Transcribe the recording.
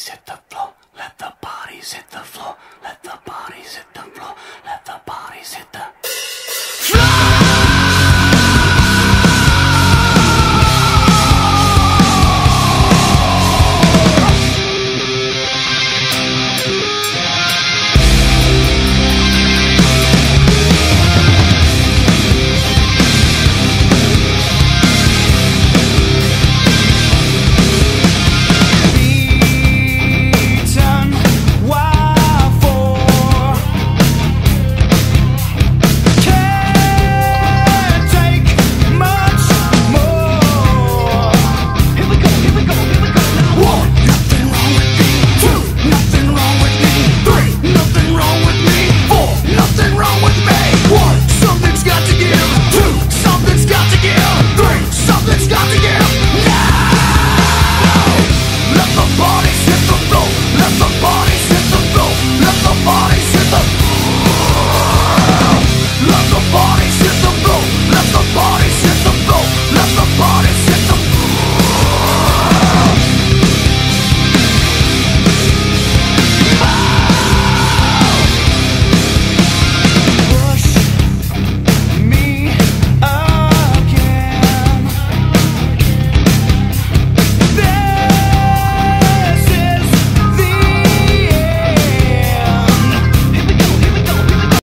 bodies hit the floor. Let the bodies hit the floor. Let the bodies hit the floor. Let the bodies hit the bodies hit the